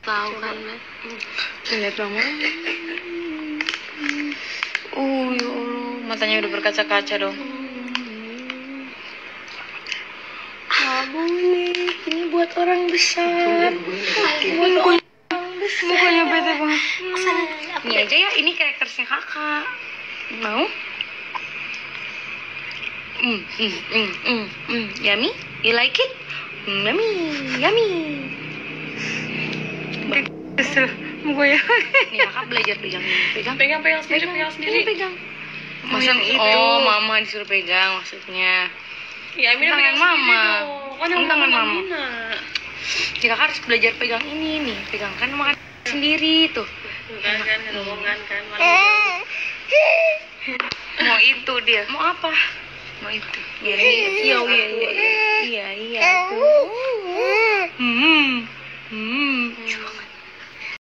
Tahu kan? Lihat banget. Ya Allah, matanya udah berkaca-kaca dong. Abang ini buat orang besar. Mukanya bete banget. Ini aja ya, ini karakternya kakak. Mau? Yummy? You like it? Yummy, yummy. Kesel, mukanya. Nih kakak belajar pegang ini. Pegang sendiri. Ini pegang. Masa itu? Oh, mama disuruh pegang maksudnya. Ya, Amina tangan mama. Kan tangan mama. Jika kakak harus belajar pegang ini nih, pegang kan makan sendiri tuh. Kan ngomong kan. Mau itu dia. Mau apa? Mau itu. Iya.